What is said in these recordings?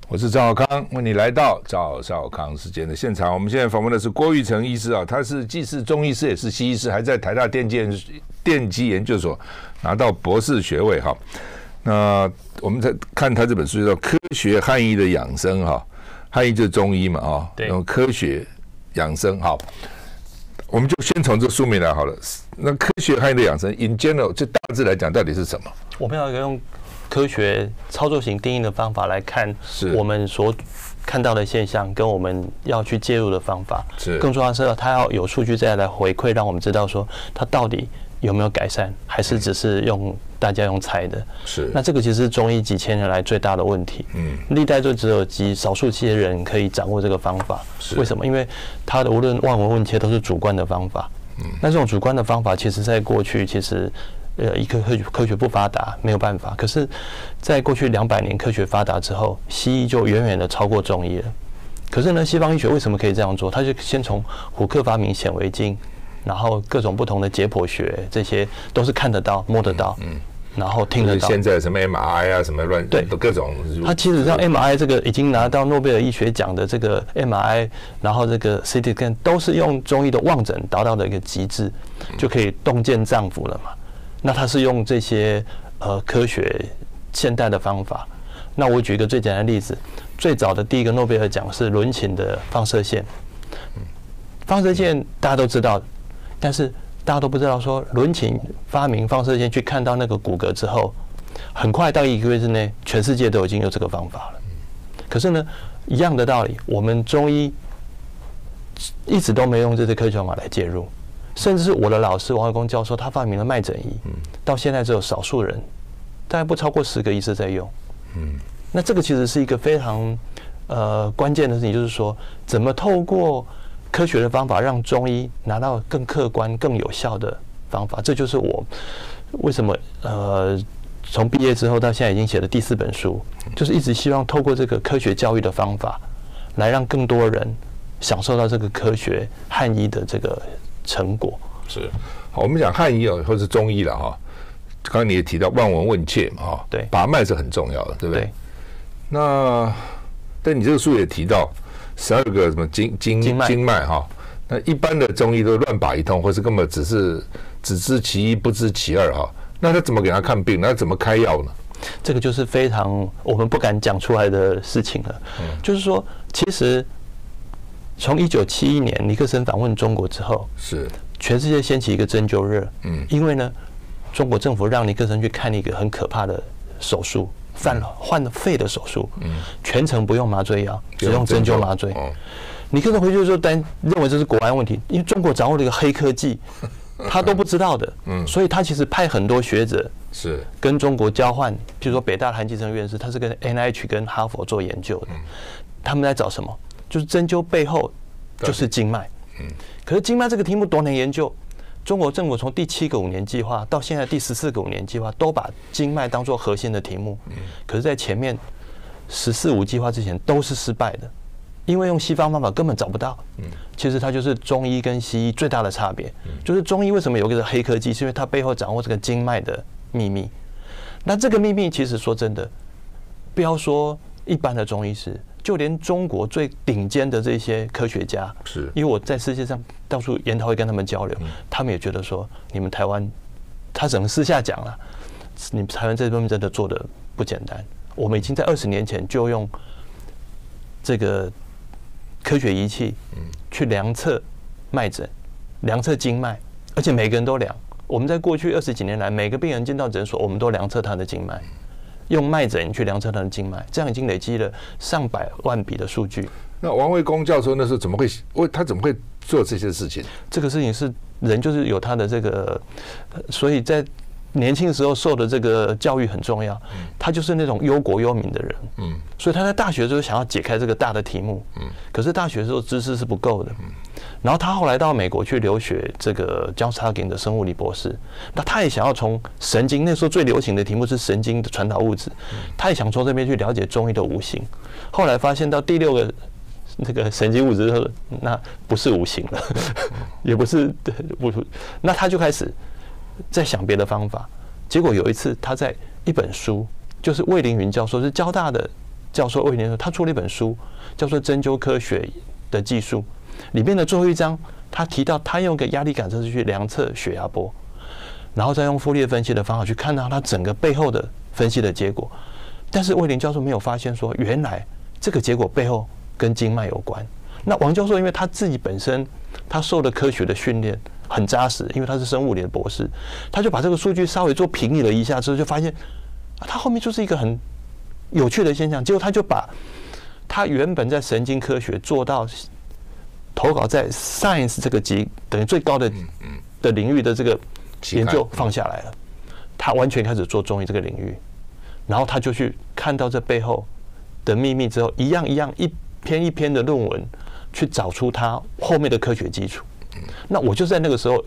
我是赵少康，为你来到赵少康时间的现场。我们现在访问的是郭玉成医师啊，他是既是中医师也是西医师，还在台大电机研究所拿到博士学位哈。那我们在看他这本书叫《科学汉医的养生》哈，汉医就是中医嘛哈， 对， 用科学养生好。我们就先从这书名来好了。那科学汉医的养生 ，in general， 就大致来讲到底是什么？ 我们要用科学操作型定义的方法来看我们所看到的现象，跟我们要去介入的方法。是，更重要的是，它要有数据再来回馈，让我们知道说它到底有没有改善，还是只是大家用猜的。是，那这个其实是中医几千年来最大的问题。历代就只有少数些人可以掌握这个方法。为什么？因为它的无论望闻问切都是主观的方法。那这种主观的方法，其实在过去其实。科学不发达，没有办法。可是，在过去200年科学发达之后，西医就远远的超过中医了。可是呢，西方医学为什么可以这样做？他就先从虎克发明显微镜，然后各种不同的解剖学，这些都是看得到、摸得到，然后听得到。 现在什么 MRI 啊，什么乱对各种。 他其实像 MRI 这个已经拿到诺贝尔医学奖的这个 MRI， 然后这个 CT scan 都是用中医的望诊达到的一个极致，就可以洞见脏腑了嘛。那他是用这些科学现代的方法。那我举一个最简单的例子，最早的第一个诺贝尔奖是伦琴的放射线。放射线大家都知道，但是大家都不知道说伦琴发明放射线去看到那个骨骼之后，很快到1个月之内，全世界都已经有这个方法了。可是呢，一样的道理，我们中医一直都没用这些科学方法来介入。甚至是我的老师王卫公教授，他发明了脉诊仪，到现在只有少数人，大概不超过10个医师在用。那这个其实是一个非常关键的事情，就是说怎么透过科学的方法，让中医拿到更客观、更有效的方法。这就是我为什么从毕业之后到现在已经写了第4本书，就是一直希望透过这个科学教育的方法，来让更多人享受到这个科学汉医的这个成果。 是好，我们讲汉医或是中医了哈。刚刚你也提到望闻问切嘛哈， 对， 把脉是很重要的，对不对？ 对。 那但你这个书也提到12个什么经脉哈，那一般的中医都乱把一通，或是根本只知其一不知其二哈。那他怎么给他看病？那怎么开药呢？ 这个就是非常我们不敢讲出来的事情了。就是说，其实。从1971年尼克森访问中国之后，是全世界掀起一个针灸热。因为呢，中国政府让尼克森去看一个很可怕的手术，换了肺的手术，全程不用麻醉药，只用针灸麻醉。尼克森回去就认为这是国安问题，因为中国掌握了一个黑科技，他都不知道的。所以他其实派很多学者是跟中国交换，比如说北大的韩基成院士，他是跟 NIH 跟哈佛做研究的。他们在找什么？就是针灸背后就是经脉。可是经脉这个题目多难研究？中国政府从第7个5年计划到现在第14个5年计划，都把经脉当作核心的题目。可是，在前面14、5计划之前都是失败的，因为用西方方法根本找不到。其实它就是中医跟西医最大的差别，就是中医为什么有一个黑科技，是因为它背后掌握这个经脉的秘密。那这个秘密其实说真的，不要说一般的中医师。就连中国最顶尖的这些科学家，是因为我在世界上到处研讨会跟他们交流，他们也觉得说，你们台湾，他只能私下讲了，你们台湾这方面真的做的不简单。我们已经在20年前就用这个科学仪器去量测脉诊、量测经脉，而且每个人都量。我们在过去20几年来，每个病人进到诊所，我们都量测他的经脉。用脉诊去量测他的经脉，这样已经累积了上百万笔的数据。 那王卫公教授那时候他怎么会做这些事情？ 这个事情是人就是有他的这个，所以在年轻的时候受的这个教育很重要。他就是那种忧国忧民的人。所以他在大学的时候想要解开这个大的题目。可是大学的时候知识是不够的。然后他后来到美国去留学，这个 Johns Hopkins 的生物理博士，那他也想要从神经，那时候最流行的题目是神经的传导物质，他也想从这边去了解中医的五行。后来发现到第6个那个神经物质，那不是五行了，也不是那他就开始在想别的方法。结果有一次他在一本书，就是魏凌云教授是交大的教授魏连他出了一本书，叫做《针灸科学的技术》，里面的最后一章，他提到他用个压力感测器去量测血压波，然后再用傅立叶分析的方法去看到他整个背后的分析的结果。但是魏连教授没有发现说，原来这个结果背后跟经脉有关。那王教授因为他自己本身他受的科学的训练很扎实，因为他是生物理的博士，他就把这个数据稍微做平理了一下之后，就发现他后面就是一个很有趣的现象。结果他就把他原本在神经科学做到投稿在 Science 这个级等于最高的领域的这个研究放下来了，他完全开始做中医这个领域，然后他就去看到这背后的秘密之后，一样一篇一篇的论文去找出他后面的科学基础。那我就在那个时候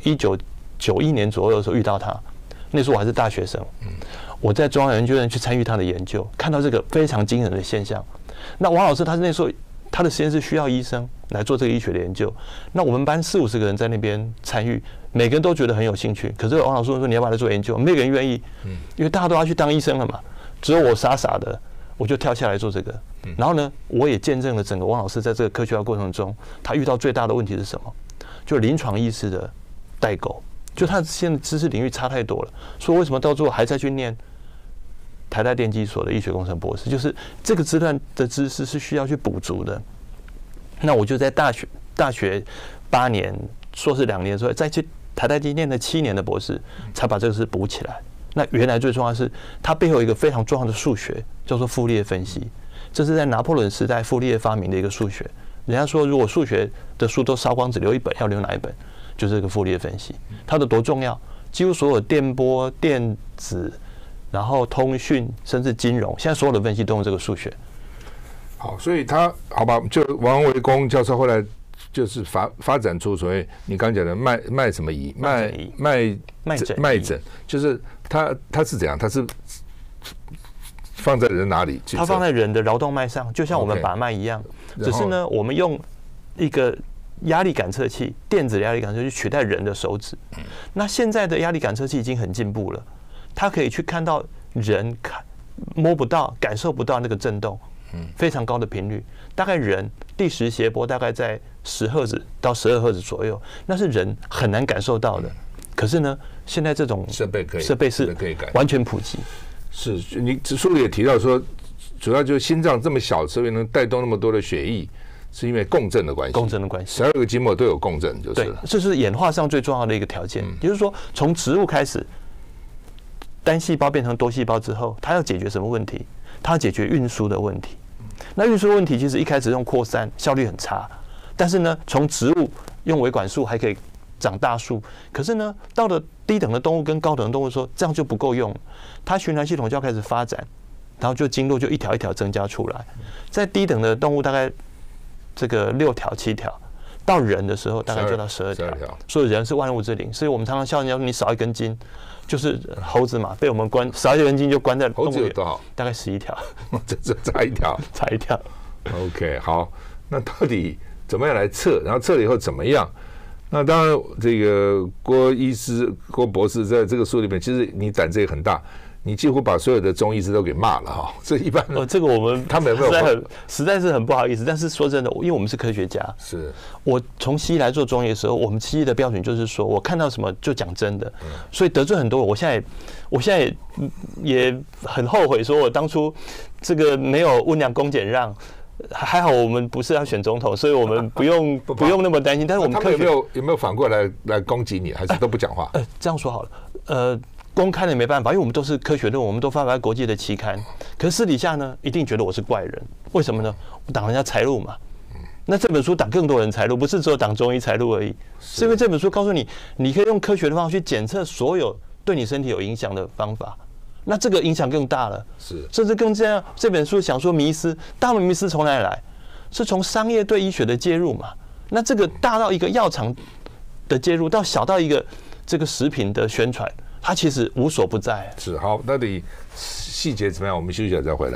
1991年左右的时候遇到他，那时候我还是大学生，我在中央研究院去参与他的研究，看到这个非常惊人的现象。那王老师他那时候他的实验室需要医生来做这个医学的研究，那我们班40-50个人在那边参与，每个人都觉得很有兴趣。可是王老师说你要不要来做研究？没有人愿意，因为大家都要去当医生了嘛。只有我傻傻的，我就跳下来做这个。然后呢，我也见证了整个王老师在这个科学化过程中，他遇到最大的问题是什么？就临床医师的代沟，就他现在知识领域差太多了。所以为什么到最后还在去念台大电机所的医学工程博士？就是这个阶段的知识是需要去补足的。那我就在大学8年，硕士2年的时候，再去台大电机念了7年的博士，才把这个事补起来。那原来最重要的是，它背后有一个非常重要的数学，叫做傅立叶分析。这是在拿破仑时代傅立叶发明的一个数学。人家说，如果数学的书都烧光，只留一本，要留哪一本？就是这个傅立叶分析。它的多重要？几乎所有电波、电子，然后通讯，甚至金融，现在所有的分析都用这个数学。 好，所以他好吧，就王维公教授后来就是发展出所谓你刚讲的脉什么仪，脉诊，就是它是怎样？它是放在人哪里？ 它放在人的桡动脉上，就像我们把脉一样。只是呢，我们用一个压力感测器，电子压力感测器取代人的手指。那现在的压力感测器已经很进步了，它可以去看到人摸不到、感受不到那个震动。非常高的频率，大概人第10谐波大概在10赫兹到12赫兹左右，那是人很难感受到的。可是呢，现在这种设备是完全普及。 是你书里也提到说，主要就是心脏这么小，所以能带动那么多的血液，是因为共振的关系。12个筋膜都有共振，就是了。 对，这是演化上最重要的一个条件。也就是说，从植物开始，单细胞变成多细胞之后，它要解决什么问题？它要解决运输的问题。那运输问题其实一开始用扩散效率很差，但是呢，从植物用维管束还可以长大树，可是呢，到了低等的动物跟高等的动物说这样就不够用，它循环系统就要开始发展，然后就经络就一条一条增加出来，在低等的动物大概这个6条7条，到人的时候大概就到12条，所以人是万物之灵，所以我们常常笑人家说你少一根筋。就是猴子嘛，被我们少一根筋就关在动物园。猴子有多少？大概11条。 这差一条， 差一条。 OK， 好，那到底怎么样来测？然后测了以后怎么样？那当然，这个郭博士在这个书里面，其实你胆子也很大，你几乎把所有的中医师都给骂了哈。这一般这个我们他们有没有实在是很不好意思。但是说真的，因为我们是科学家， 是我从西医来做中医的时候，我们西医的标准就是说我看到什么就讲真的，所以得罪很多。我现在也很后悔，说我当初这个没有温良恭俭让。还好我们不是要选总统，所以我们不用那么担心。但是我们他们有没有反过来攻击你，还是都不讲话？ 这样说好了，公开的也没办法，因为我们都是科学论文，我们都发表在国际的期刊。可是私底下呢，一定觉得我是怪人。为什么呢？我挡人家财路嘛。那这本书挡更多人财路，不是只有挡中医财路而已，是因为这本书告诉你，你可以用科学的方法去检测所有对你身体有影响的方法。那这个影响更大了，甚至更这样。这本书想说迷思，大迷思从哪里来？是从商业对医学的介入嘛？那这个大到一个药厂的介入，到小到一个这个食品的宣传，它其实无所不在。 是好，到底细节怎么样？我们休息一下再回来。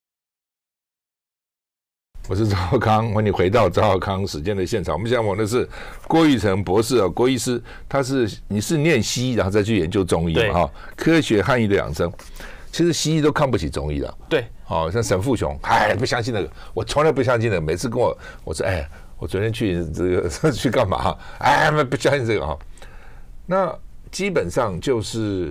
我是赵少康，欢迎你回到赵少康时间的现场。我们现在访的是郭玉成博士啊，郭医师，你是念西医然后再去研究中医嘛哈？科学汉医的养生。 其实西医都看不起中医的。 对， 像沈富雄，不相信那个，我从来不相信那个。每次跟我说，我昨天去这个去干嘛？不相信这个那基本上就是，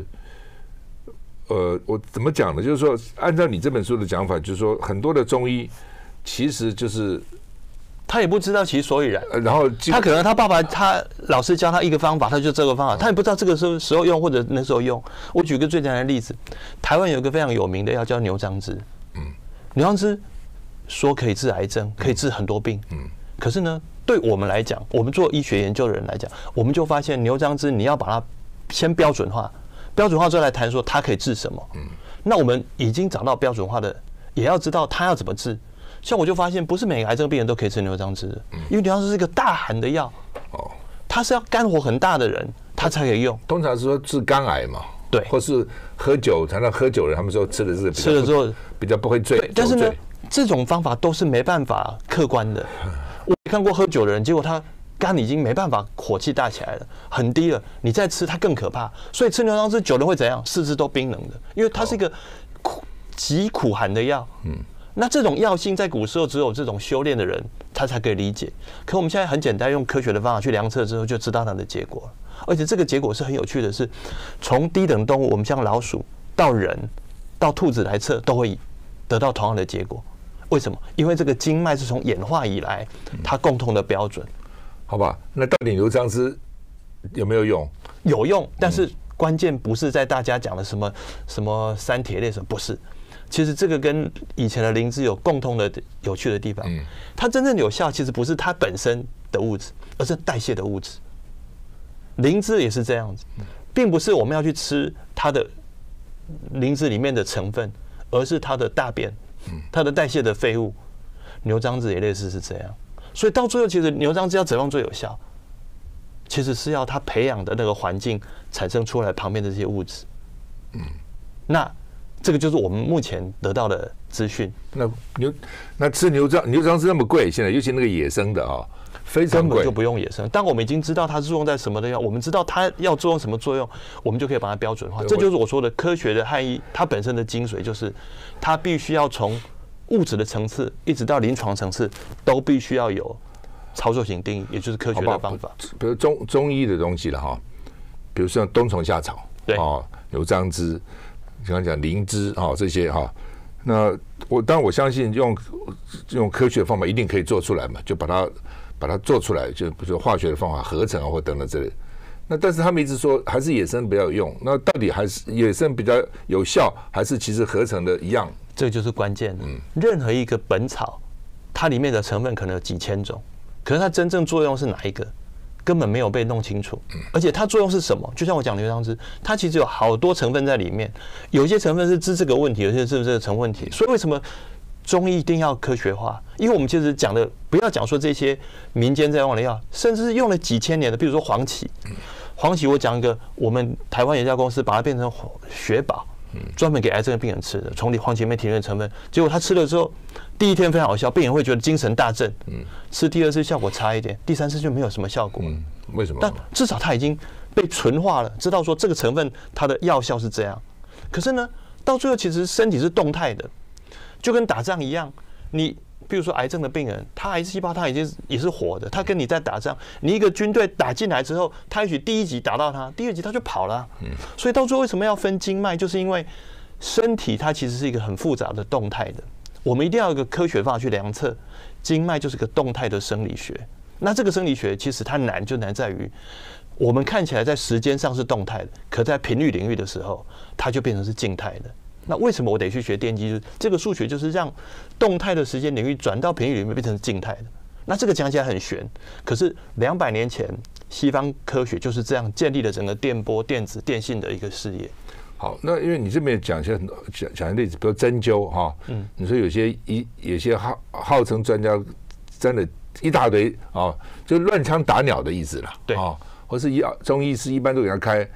我怎么讲呢？就是说，按照你这本书的讲法，就是说，很多的中医其实就是他也不知道其所以然， 然后他可能他爸爸他老师教他一个方法，他就这个方法，他也不知道这个时候用或者那时候用。我举个最简单的例子，台湾有一个非常有名的药叫牛樟芝，牛樟芝说可以治癌症，可以治很多病，可是呢，对我们来讲，我们做医学研究的人来讲，我们就发现牛樟芝你要把它先标准化，标准化之后来谈说它可以治什么。那我们已经找到标准化的，也要知道它要怎么治。像我就发现，不是每个癌症病人都可以吃牛樟芝的，因为牛樟芝是一个大寒的药，它是要肝火很大的人他才可以用。 通常是说治肝癌嘛， 对， 或是喝酒，谈到喝酒人，他们说吃的是吃了之后比较不会醉。 但是呢，这种方法都是没办法客观的。我看过喝酒的人，结果他肝已经没办法，火气大起来了，很低了，你再吃它更可怕。所以吃牛樟芝久了会怎样？四肢都冰冷的，因为它是一个极苦寒的药。那这种药性在古时候只有这种修炼的人他才可以理解。可我们现在很简单，用科学的方法去量测之后，就知道它的结果了。而且这个结果是很有趣的是，从低等动物，我们像老鼠到人到兔子来测，都会得到同样的结果。为什么？因为这个经脉是从演化以来它共同的标准。 好吧，那到底牛樟芝有没有用？ 有用，但是关键不是在大家讲的什么三铁类什么，不是。其实这个跟以前的灵芝有共通的有趣的地方。它真正有效，其实不是它本身的物质，而是代谢的物质。灵芝也是这样子，并不是我们要去吃它的灵芝里面的成分，而是它的大便，它的代谢的废物。牛樟芝也类似是这样。所以到最后，其实牛樟芝要怎样最有效？其实是要它培养的那个环境产生出来旁边的这些物质。那这个就是我们目前得到的资讯。 那吃牛樟芝那么贵，现在尤其那个野生的非常贵， 根本就不用野生。当我们已经知道它作用在什么的药，我们知道它要作用什么作用，我们就可以把它标准化。这就是我说的科学的汉医，它本身的精髓就是它必须要从物质的层次一直到临床层次，都必须要有操作型定义，也就是科学的方法。 比如中医的东西了比如像冬虫夏草， 对牛樟芝。刚刚讲灵芝这些那当然我相信用科学的方法一定可以做出来嘛，就把它做出来，就比如说化学的方法合成或等等之类。那但是他们一直说还是野生比较有用，那到底还是野生比较有效，还是其实合成的一样？ 这就是关键的。任何一个本草，它里面的成分可能有几千种，可是它真正作用是哪一个？根本没有被弄清楚，而且它作用是什么？就像我讲牛樟芝，它其实有好多成分在里面，有些成分是治这个问题，有些是这个成问题。所以为什么中医一定要科学化？因为我们其实讲的不要讲说这些民间在用的药，甚至是用了几千年的，比如说黄芪。黄芪我讲一个，我们台湾有一家公司把它变成血宝，专门给癌症的病人吃的，从黄芪里面提炼成分，结果他吃了之后，第一天非常有效，病人会觉得精神大振。吃第二次效果差一点，第三次就没有什么效果。 为什么？ 但至少它已经被纯化了，知道说这个成分它的药效是这样。可是呢，到最后其实身体是动态的，就跟打仗一样。你比如说癌症的病人，他癌细胞他已经也是活的，他跟你在打仗，你一个军队打进来之后，他也许第一集打到他，第二集他就跑了。所以到最后为什么要分经脉，就是因为身体它其实是一个很复杂的动态的，我们一定要有一个科学方法去量测。经脉就是个动态的生理学，那这个生理学其实它难就难在于，我们看起来在时间上是动态的，可在频率领域的时候，它就变成是静态的。那为什么我得去学电机？这个数学就是让动态的时间领域转到频率领域变成静态的。那这个讲起来很玄，可是200年前西方科学就是这样建立了整个电波、电子、电信的一个事业。 好，那因为你这边讲一些讲例子，比如针灸你说有些号称专家真的一大堆就乱枪打鸟的意思了， 对或是中医师一般都给他开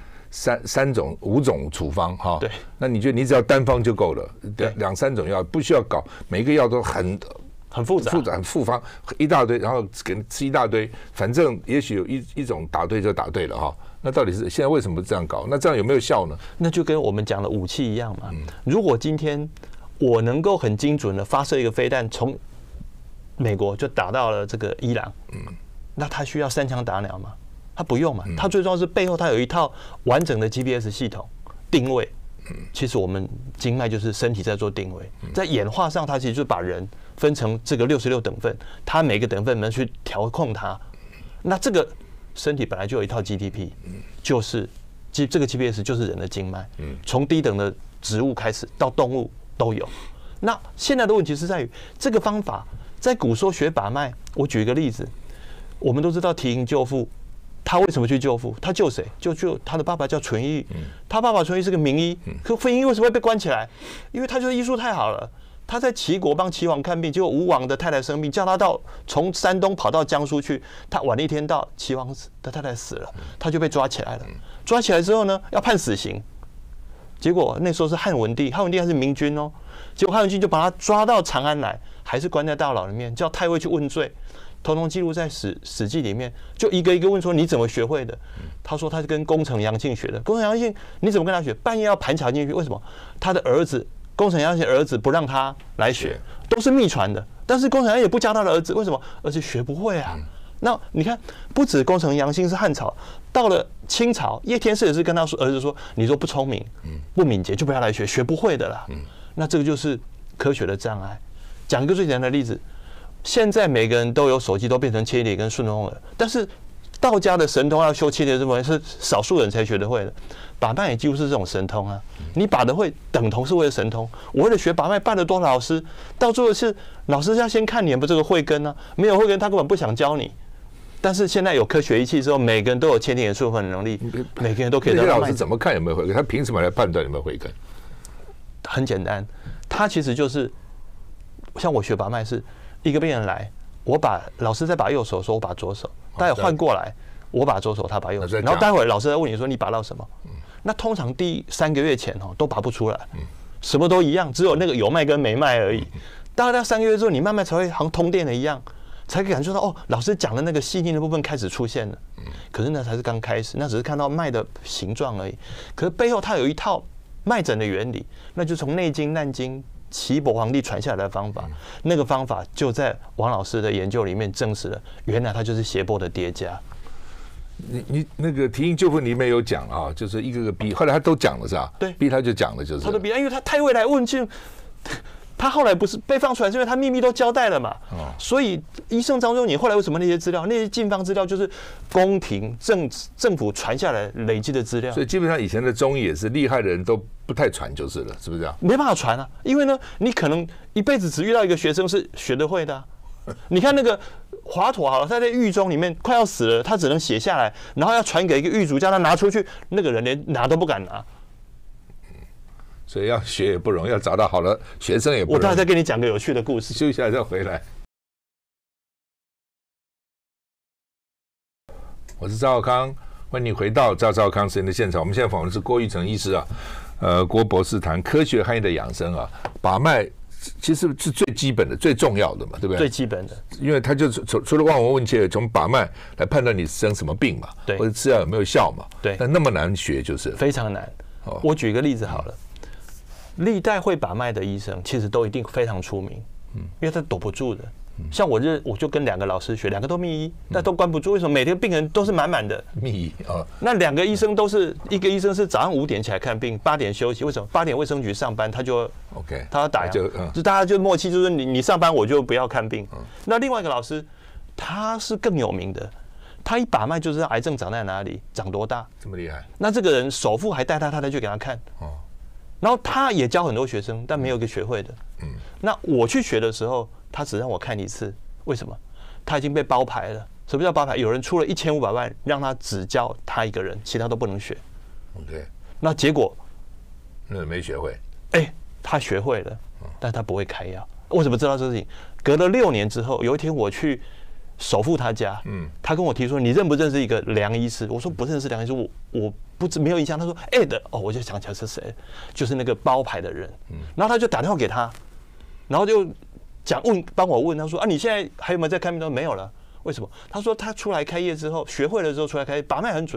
5种处方对， 那你觉得你只要单方就够了，2、3种药不需要搞，每一个药都很复杂、 很复方一大堆，然后给吃一大堆，反正也许有一种打对就打对了那到底是现在为什么这样搞？那这样有没有效呢？ 那就跟我们讲的武器一样嘛。如果今天我能够很精准的发射一个飞弹，从美国就打到了这个伊朗，那他需要3枪打鸟吗？他不用嘛。他最重要是背后他有一套完整的 GPS 系统定位。其实我们经脉就是身体在做定位，在演化上，它其实就把人分成这个66等份，它每个等份能去调控它。那这个身体本来就有一套 GDP， 就是这个 GPS 就是人的经脉，从低等的植物开始到动物都有。那现在的问题是在于这个方法，在古时候学把脉，我举一个例子，我们都知道提营救父，他为什么去救父？他救谁？救他的爸爸叫淳于，他爸爸淳于是个名医，可傅婴为什么会被关起来？因为他就是医术太好了。他在齐国帮齐王看病，结果吴王的太太生病，叫他从山东跑到江苏去。他晚了1天到，齐王的太太死了，他就被抓起来了。抓起来之后呢，要判死刑。结果那时候是汉文帝，汉文帝还是明君哦。结果汉文帝就把他抓到长安来，还是关在大牢里面，叫太尉去问罪，统统记录在史记里面，就一个一个问说你怎么学会的？他说他是跟功臣杨庆学的。功臣杨庆你怎么跟他学？半夜要盘桥进去，为什么？他的儿子。功臣杨庆儿子不让他来学，都是秘传的。但是功臣杨庆也不教他的儿子，为什么？儿子学不会啊。那你看，不止功臣杨庆是汉朝，到了清朝，叶天士也是跟他说儿子说：“你说不聪明、不敏捷，就不要来学，学不会的啦。”那这个就是科学的障碍。讲一个最简单的例子，现在每个人都有手机，都变成千里跟顺风耳，但是道家的神通要修千里这部分是少数人才学得会的。把脉也几乎是这种神通啊！你把得会，等同是为了神通。我为了学把脉，拜了多少老师，到最后是老师要先看你有没有这个慧根啊，没有慧根，他根本不想教你。但是现在有科学仪器之后，每个人都有千里眼顺风的能力，每个人都可以。 那些老师怎么看有没有慧根？他凭什么来判断有没有慧根？ 很简单，他其实就是像我学把脉是一个病人来，我把老师在把右手，说我把左手，待会换过来。我把左手，他把右手，然后待会老师再问你说你拔到什么？那通常第3个月前都拔不出来，什么都一样，只有那个有脉跟没脉而已。大概3个月之后，你慢慢才会好像通电的一样，才可以感受到哦，老师讲的那个细腻的部分开始出现了。可是那才是刚开始，那只是看到脉的形状而已。可是背后它有一套脉诊的原理，那就从《内经》《难经》齐伯皇帝传下来的方法，那个方法就在王老师的研究里面证实了，原来它就是谐波的叠加。 你那个提营救父里面有讲啊，就是一个个逼，后来他都讲了是吧？ 对， 逼他就讲了，就是他都逼，因为他太尉来问就，他后来不是被放出来，是因为他秘密都交代了嘛。所以医圣张仲景后来为什么那些资料，那些禁方资料就是宫廷政府传下来累积的资料。 所以基本上以前的中医也是厉害的人都不太传就是了，是不是这样？ 没办法传啊，因为呢，你可能一辈子只遇到一个学生是学得会的啊。你看那个华佗好了，他在狱中里面快要死了，他只能写下来，然后要传给一个狱卒，叫他拿出去，那个人连拿都不敢拿。 所以要学也不容易，要找到好的学生也不容易。 我待会再跟你讲个有趣的故事。 休息一下再回来。我是赵少康，欢迎你回到赵少康时间的现场。我们现在访问的是郭玉成医师啊，郭博士谈科学和你的养生啊，把脉。其实是最基本的、最重要的嘛，对不对？ 最基本的，因为他就除了望闻问切，从把脉来判断你生什么病嘛， 对， 或者吃药有没有效嘛， 对。 但那么难学，就是非常难。我举个例子好了，历代会把脉的医生其实都一定非常出名，因为他躲不住的。像我就跟2个老师学，2个都密医，但都关不住。为什么？每天病人都是满满的。 密医啊， 那2个医生都是，一个医生是早上5点起来看病，8点休息。为什么8点卫生局上班，他就 OK， 他要打烊，就大家就默契，就是你上班我就不要看病。那另外一个老师，他是更有名的，他一把脉就知道癌症长在哪里，长多大， 这么厉害。 那这个人首富还带他太太去给他看，然后他也教很多学生，但没有一个学会的。那我去学的时候，他只让我看1次，为什么？他已经被包牌了。什么叫包牌？有人出了1500万，让他只教他一个人，其他都不能学。 OK， 那结果， 那没学会。 他学会了，但他不会开药。我怎么知道这事情？隔了6年之后，有一天我去首富他家，他跟我提说：“你认不认识一个梁医师？”我说：“不认识梁医师，我没有印象。”他说：“我就想起来是谁，就是那个包牌的人。”然后他就打电话给他，然后就帮我问他说：“你现在还有没有在看病？”他说：“没有了。”为什么？他说他出来开业之后，学会了之后出来开业，把脉很准，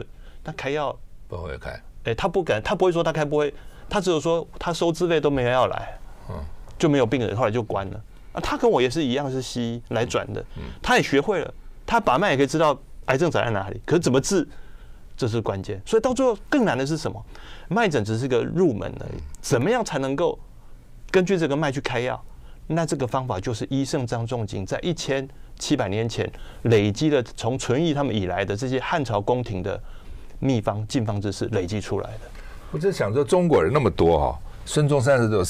他开药不会开。 他不敢，他不会说他开不会，他只有说他收自费都没人要来，就没有病人，后来就关了。他跟我也是一样，是西医来转的，他也学会了，他把脉也可以知道癌症长在哪里，可是怎么治，这是关键。所以到最后更难的是什么？脉诊只是个入门而已，怎么样才能够根据这个脉去开药？那这个方法就是医圣张仲景在1700年前累积了从淳于他们以来的这些汉朝宫廷的秘方进方之事累积出来的。 我就想说，中国人那么多哈，孙中山是有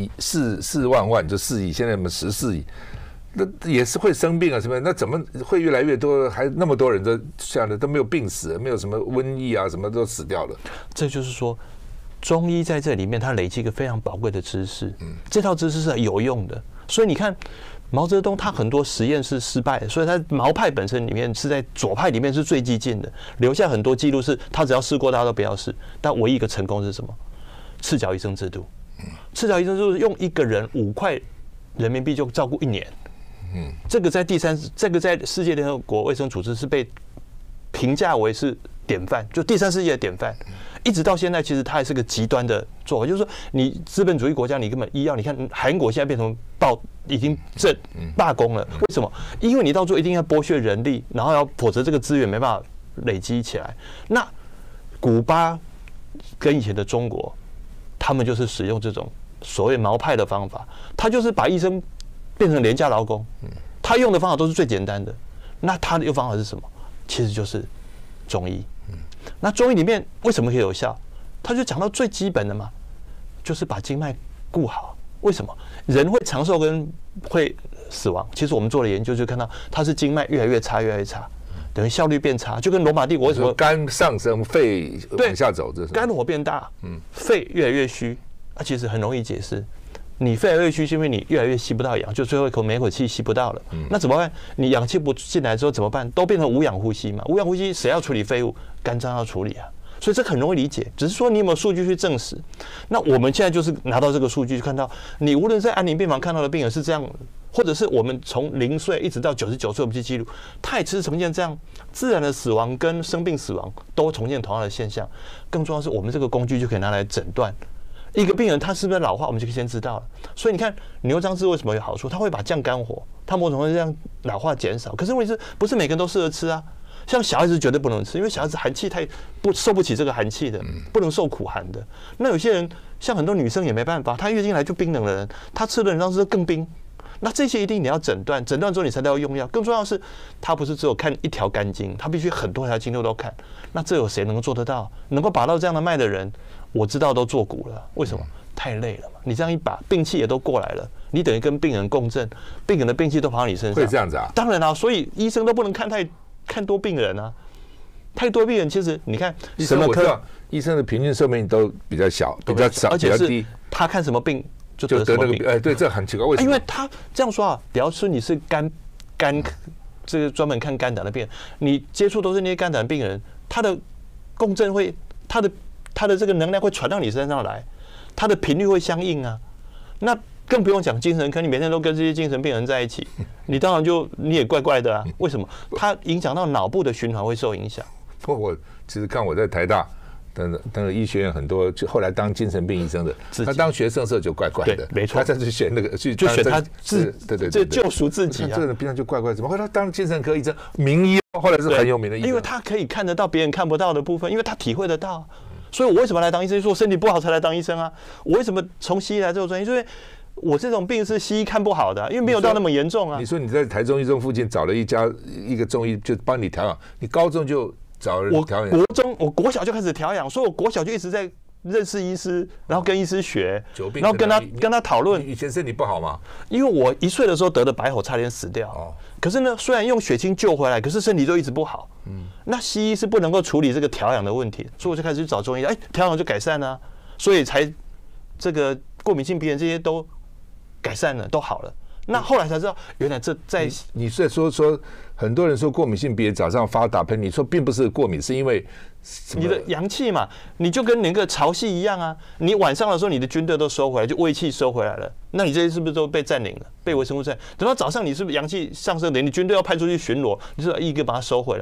4万就4亿，现在我们14亿，那也是会生病啊，什么？那怎么会越来越多？还那么多人都这样的都没有病死，没有什么瘟疫啊，什么都死掉了。 这就是说，中医在这里面它累积一个非常宝贵的知识，这套知识是有用的。所以你看，毛泽东他很多实验是失败的，所以他毛派本身里面是在左派里面是最激进的，留下很多记录是他只要试过大家都不要试，但唯一一个成功是什么？赤脚医生制度。赤脚医生制度用1个人5块人民币就照顾1年。这个在世界联合国卫生组织是被评价为是典范，就第3世界的典范。一直到现在，其实它还是个极端的做法，就是说，你资本主义国家，你根本医药，你看韩国现在变成已经罢工了，为什么？因为你到最后一定要剥削人力，然后否则这个资源没办法累积起来。那古巴跟以前的中国，他们就是使用这种所谓毛派的方法，他就是把医生变成廉价劳工，他用的方法都是最简单的。那他的方法是什么？其实就是中医。那中医里面为什么可以有效？他就讲到最基本的嘛，就是把经脉顾好。为什么人会长寿跟会死亡？其实我们做了研究就看到，它是经脉越来越差，越来越差，等于效率变差，就跟罗马帝国为什么肝上升，肺往下走，这是肝火变大，肺越来越虚。其实很容易解释。你肺越虚，是因为你越来越吸不到氧，就最后每口气吸不到了。那怎么办？你氧气不进来之后怎么办？都变成无氧呼吸嘛。无氧呼吸谁要处理废物？肝脏要处理啊。所以这很容易理解，只是说你有没有数据去证实。那我们现在就是拿到这个数据，看到你无论在安宁病房看到的病人是这样，或者是我们从0岁一直到99岁我们去记录，他也是呈现这样自然的死亡跟生病死亡都呈现同样的现象。更重要的是，我们这个工具就可以拿来诊断。一个病人他是不是老化，我们就可以先知道了。所以你看牛樟芝为什么有好处？它会把降肝火，它某种程度让老化减少。可是问题是不是每个人都适合吃啊？像小孩子绝对不能吃，因为小孩子寒气受不起这个寒气的，不能受苦寒的。那有些人像很多女生也没办法，她月经来就冰冷的人，她吃的牛樟芝更冰。那这些一定你要诊断，诊断之后你才要用药。更重要的是，它不是只有看一条肝经，它必须很多条经络都看。那这有谁能够做得到？能够把到这样的脉的人，我知道都做骨了。为什么？太累了嘛。你这样一把，病气也都过来了，你等于跟病人共振，病人的病气都跑到你身上。 会这样子啊？ 当然啊，所以医生都不能看多病人啊。太多病人，其实你看什么科，医生的平均寿命都比较小，比较少， 而且是他看什么病。就得那个对，这很奇怪，为什么？ 因为他这样说啊，比方说你是肝这个专门看肝胆的病人，你接触都是那些肝胆病人，他的共振会，他的这个能量会传到你身上来，他的频率会相应啊。那更不用讲精神科，你每天都跟这些精神病人在一起，你当然你也怪怪的啊。为什么？它影响到脑部的循环会受影响。 我其实看我在台大。那个医学院很多，就后来当精神病医生的，他当学生的时候就怪怪的， 没错， 他再去选那个就选他对，这救赎自己啊。 这个平常就怪怪，怎么会他当精神科医生，名医，后来是很有名的医生， 因为他可以看得到别人看不到的部分，因为他体会得到。所以我为什么来当医生？说身体不好才来当医生啊。我为什么从西医来这个专业？因为我这种病是西医看不好的，因为没有到那么严重啊。 你说你在台中医中附近找了一个中医，就帮你调养，你高中就。 我国小就开始调养，所以我国小就一直在认识医师，然后跟医师学，然后跟他讨论。 以前身体不好吗？ 因为我1岁的时候得了白喉，差点死掉。可是呢，虽然用血清救回来，可是身体就一直不好。那西医是不能够处理这个调养的问题，所以我就开始去找中医，调养就改善了，所以才这个过敏性鼻炎这些都改善了，都好了。那后来才知道，原来这在你是说很多人说过敏性鼻炎早上打喷嚏，说并不是过敏，是因为你的阳气嘛，你就跟那个潮汐一样啊。你晚上的时候，你的军队都收回来，就胃气收回来了，那你这些是不是都被占领了，被微生物占？等到早上，你是不是阳气上升，你军队要派出去巡逻，你是一个把它收回来，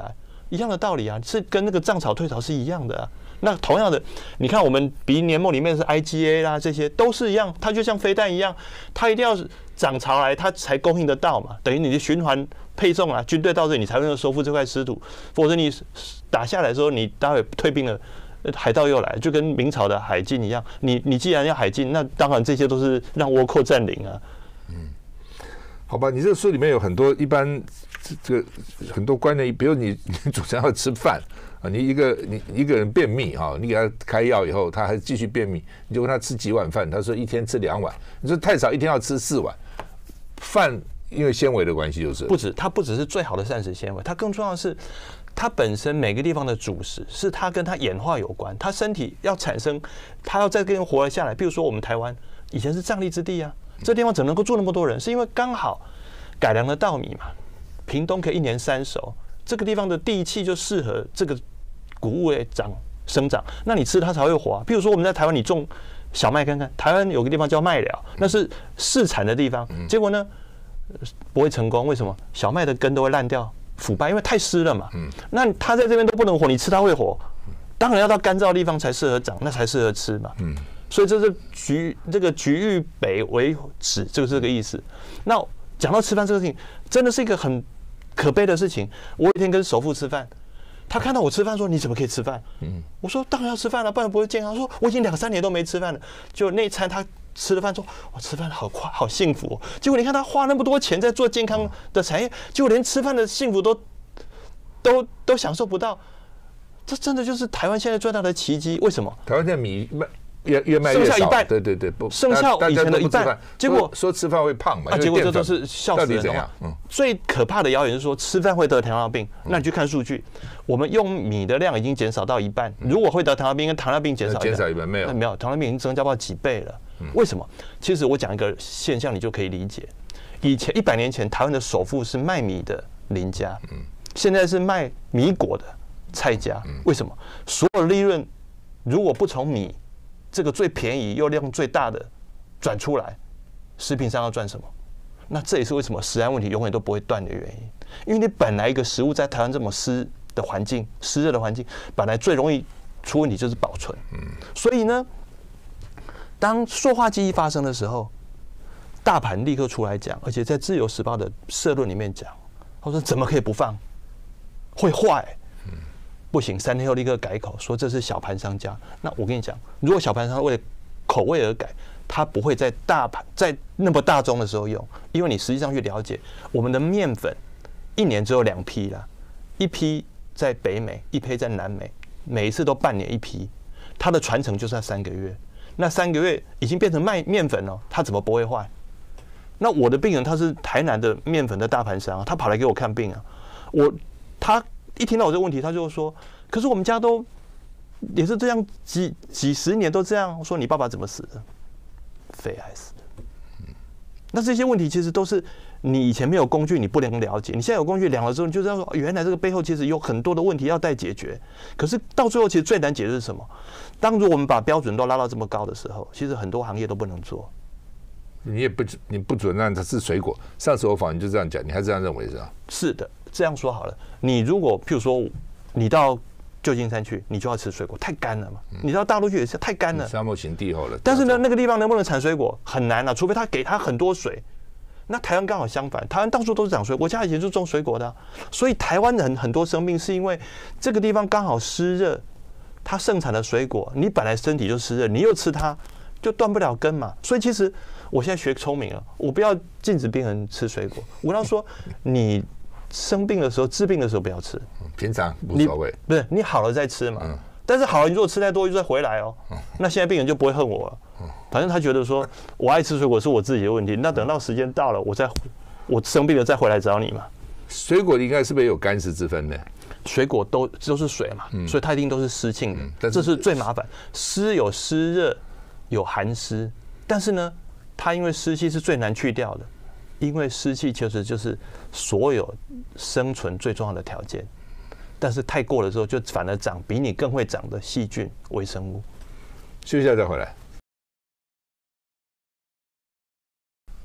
一样的道理啊，是跟那个涨潮退潮是一样的啊。那同样的，你看我们鼻黏膜里面是 IgA 啦，这些都是一样，它就像飞弹一样，它一定要涨潮来，它才供应得到嘛。等于你的循环配送啊，军队到这里你才能收复这块失土，否则你打下来的时候，你待会退兵了，海盗又来，就跟明朝的海禁一样。你既然要海禁，那当然这些都是让倭寇占领啊。 好吧，你这个书里面有很多一般这个很多观念，比如你主张要吃饭。你一个人便秘哈，你给他开药以后，他还继续便秘，你就问他吃几碗饭，他说一天吃2碗，你说太少，一天要吃4碗饭，因为纤维的关系就是它不只是最好的膳食纤维，它更重要的是它本身每个地方的主食是它跟它演化有关，它身体要产生，它要再跟人活了下来。比如说我们台湾以前是瘴疠之地啊，这地方怎么能够住那么多人？是因为刚好改良了稻米嘛，屏东可以1年3熟。这个地方的地气就适合这个谷物的生长，那你吃它才会活啊。譬如说我们在台湾，你种小麦看看，台湾有个地方叫麦寮，那是盛产的地方，结果呢不会成功，为什么？小麦的根都会烂掉、腐败，因为太湿了嘛。那它在这边都不能活，你吃它会活，当然要到干燥的地方才适合长，那才适合吃嘛。所以这是橘欲北为枳，就是这个意思。那讲到吃饭这个事情，真的是一个很可悲的事情。我有一天跟首富吃饭，他看到我吃饭说：“你怎么可以吃饭？”我说：“当然要吃饭了，不然不会健康。”他说：“我已经2、3年都没吃饭了。”就那一餐他吃了饭说：“我吃饭好快，好幸福。”结果你看他花那么多钱在做健康的产业，结果连吃饭的幸福都享受不到。这真的就是台湾现在最大的奇迹。为什么？ 台湾现在米越卖越少， 剩下一半， 对， 剩下以前的一半，结果说吃饭会胖嘛， 结果这都是笑死人的话。最可怕的谣言是说吃饭会得糖尿病，那你去看数据，我们用米的量已经减少到1半，如果会得糖尿病，跟糖尿病减少一半没有，糖尿病已经增加到几倍了。为什么？其实我讲一个现象，你就可以理解。以前100年前，台湾的首富是卖米的林家，现在是卖米果的蔡家。为什么？所有利润如果不从米这个最便宜又量最大的转出来，食品商要赚什么？那这也是为什么食安问题永远都不会断的原因。因为你本来一个食物在台湾这么湿的环境、湿热的环境，本来最容易出问题就是保存。所以呢，当塑化剂一发生的时候，大盘立刻出来讲，而且在《自由时报》的社论里面讲，他说怎么可以不放？会坏。不行，3天后立刻改口，说这是小盘商家。那我跟你讲，如果小盘商为了口味而改，他不会在在那么大宗的时候用，因为你实际上去了解，我们的面粉1年只有2批啦，一批在北美，一批在南美，每一次都半年一批，它的传承就是要3个月。那3个月已经变成卖面粉了，它怎么不会坏？那我的病人他是台南的面粉的大盘商，他跑来给我看病啊，他一听到我这个问题，他就说：“可是我们家都也是这样几十年都这样。”我说：“你爸爸怎么死的？肺癌死的。”那这些问题其实都是你以前没有工具，你不能了解。你现在有工具量了之后，你就知道说，原来这个背后其实有很多的问题要待解决。可是到最后，其实最难解决是什么？当如果我们把标准都拉到这么高的时候，其实很多行业都不能做。 你不准让它是水果。上次我访问就这样讲，你还这样认为是吧？ 是的。这样说好了，你如果譬如说你到旧金山去，你就要吃水果，太干了嘛。你到大陆去也是太干了， 沙漠型气候了。 但是呢，那个地方能不能产水果很难啊，除非他给他很多水。那台湾刚好相反，台湾到处都是长水果，我家以前就种水果的，所以台湾人很多生病是因为这个地方刚好湿热，它盛产的水果，你本来身体就湿热，你又吃它，就断不了根嘛。所以其实我现在学聪明了，我不要禁止病人吃水果，我要说你生病的时候、治病的时候不要吃， 平常无所谓， 不是你好了再吃嘛。但是好了，你如果吃太多又再回来哦，那现在病人就不会恨我了。反正他觉得说我爱吃水果是我自己的问题，那等到时间到了，我生病了再回来找你嘛。 水果应该是不是也有干湿之分呢？ 水果都是水嘛，所以它一定都是湿性的，这是最麻烦。湿有湿热，有寒湿，但是呢，它因为湿气是最难去掉的。因为湿气就是所有生存最重要的条件，但是太过了之后，就反而长比你更会长的细菌、微生物。 休息一下再回来。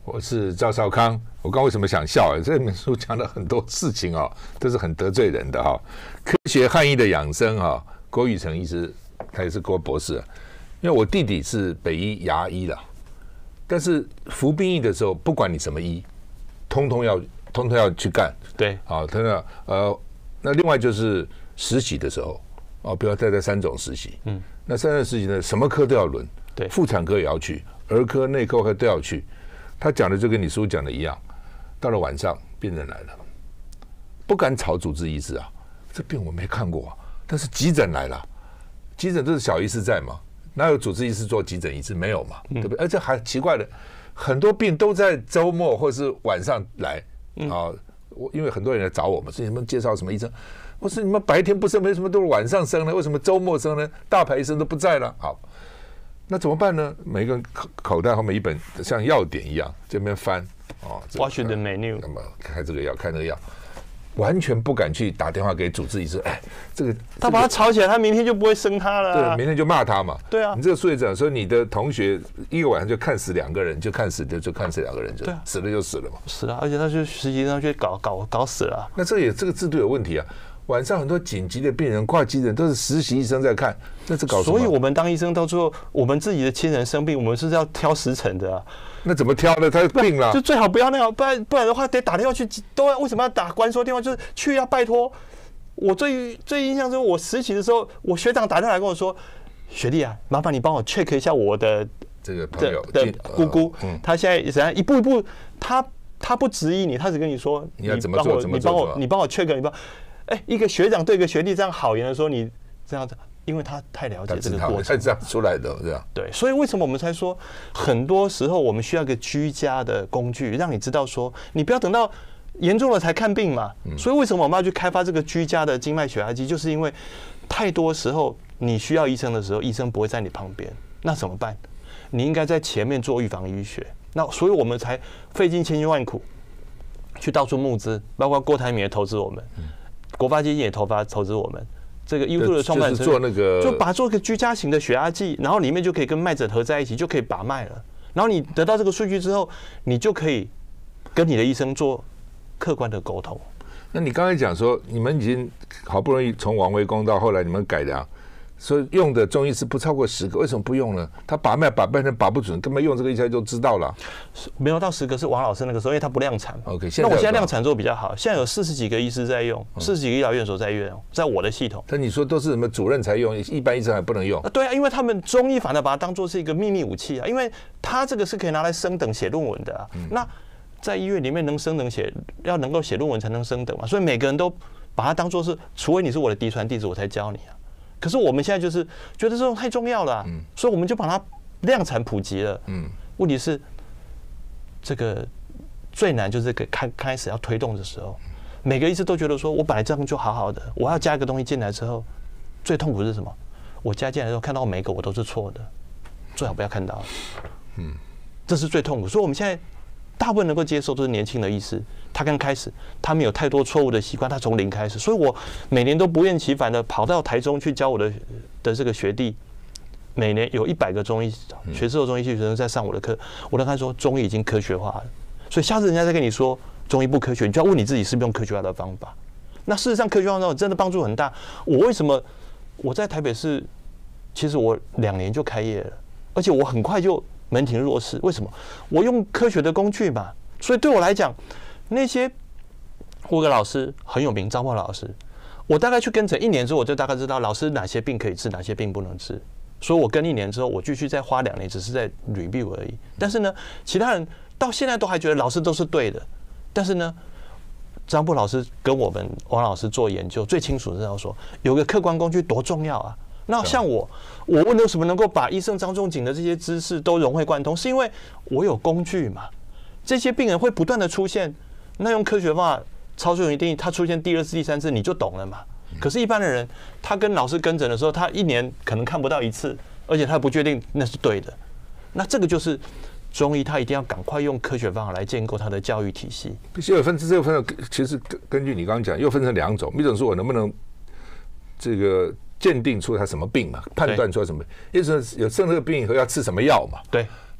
我是赵少康。我刚为什么想笑？这本书讲了很多事情啊，都是很得罪人的哈。科学汉医的养生哈，郭玉成医师他也是郭博士，因为我弟弟是北医牙医啦，但是服兵役的时候，不管你什么医，通通要去干。 对， 好，那另外就是实习的时候哦，比如带3种实习，那3种实习呢，什么科都要轮， 对， 妇产科也要去，儿科、内科都要去。他讲的就跟你书讲的一样，到了晚上病人来了，不敢吵主治医师啊，这病我没看过啊，但是急诊来了，急诊都是小医师在嘛，哪有主治医师做急诊医师？没有嘛，对不对？而且还奇怪的，很多病都在周末或是晚上来啊。因为很多人来找我们，是你们介绍什么医生？我说你们白天不生，为什么都是晚上生呢？为什么周末生呢？大牌医生都不在了。好，那怎么办呢？每个人口袋后面一本像药典一样，这边翻哦 ，Watch the menu， 那么开这个药，开那个药。完全不敢去打电话给主治医师，哎，这个他把他吵起来，他明天就不会生他了。 对，明天就骂他嘛。 对啊， 你这个数学长说你的同学一个晚上就看死2个人，就看死2个人，就死了就死了嘛。 死了，而且他就实际上就搞死了。 那这个制度有问题啊！晚上很多紧急的病人挂急诊都是实习医生在看，那是搞什么？ 所以我们当医生到最后，我们自己的亲人生病，我们是要挑时辰的啊。 那怎么挑呢？他病了， 就最好不要那样，不然的话得打电话去，为什么要打关说电话？就是去要拜托。我最印象中，我实习的时候，我学长打电话来跟我说：“学弟啊，麻烦你帮我 check 一下我的这个朋友的姑姑，他现在怎样一步一步，他不指引你，他只跟你说你要怎么做， 你帮我 check， 你帮。一个学长对一个学弟这样好言的说你这样子。”因为他太了解这个过程， 他这样出来的，这样对，所以为什么我们才说，很多时候我们需要一个居家的工具，让你知道说，你不要等到严重了才看病嘛。所以为什么我们要去开发这个居家的静脉血压计，就是因为太多时候你需要医生的时候，医生不会在你旁边，那怎么办？你应该在前面做预防医学。那所以我们才费尽千辛万苦去到处募资，包括郭台铭也投资我们，国发基金也投资我们。这个 YouTube 的创办人做那个， 就把它做一个居家型的血压计，然后里面就可以跟脉诊合在一起，就可以把脉了。然后你得到这个数据之后，你就可以跟你的医生做客观的沟通。 那你刚才讲说，你们已经好不容易从王维公到后来你们改良，所以用的中医师不超过10个，为什么不用呢？他把脉把半天把不准，根本用这个一下就知道了。 没有到10个是王老师那个时候，因为他不量产。 OK， 那我现在量产做比较好，现在有40几个医师在用，40几个医疗院所在用，在我的系统。 但你说都是什么主任才用，一般医生还不能用？ 对啊，因为他们中医反而把它当作是一个秘密武器啊，因为他这个是可以拿来升等写论文的啊。那在医院里面能升等要能够写论文才能升等嘛，所以每个人都把它当作是，除非你是我的嫡传弟子，我才教你啊。可是我们现在就是觉得这种太重要了，所以我们就把它量产普及了。问题是这个最难就是开始要推动的时候，每个医师都觉得说，我本来这样就好好的，我要加一个东西进来之后，最痛苦是什么？我加进来之后看到每个我都是错的，最好不要看到。这是最痛苦。所以我们现在大部分能够接受都是年轻的医师，他刚开始，他们有太多错误的习惯，他从零开始，所以我每年都不厌其烦的跑到台中去教我的这个学弟，每年有100个中医学士后中医系学生在上我的课，我跟他说中医已经科学化了，所以下次人家再跟你说中医不科学，你就要问你自己是不是用科学化的方法。那事实上科学化的方法真的帮助很大。我为什么我在台北市，其实我2年就开业了，而且我很快就门庭若市。为什么？我用科学的工具嘛，所以对我来讲，那些我有个老师很有名，张默老师，我大概去跟诊1年之后，我就大概知道老师哪些病可以治，哪些病不能治。所以我跟1年之后，我继续再花2年，只是在 review 而已。但是呢，其他人到现在都还觉得老师都是对的。但是呢，张默老师跟我们王老师做研究，最清楚知道说，有个客观工具多重要啊。那像我为什么能够把医圣张仲景的这些知识都融会贯通，是因为我有工具嘛。这些病人会不断的出现，那用科学方法超出人定义，他出现第2次、第3次，你就懂了嘛。可是，一般的人，他跟老师跟诊的时候，他1年可能看不到1次，而且他不确定那是对的。那这个就是中医，他一定要赶快用科学方法来建构他的教育体系。 这个分其实根据你刚刚讲，又分成2种，一种是我能不能这个鉴定出他什么病嘛，判断出来什么病，一种有生这个病以后要吃什么药嘛。 对。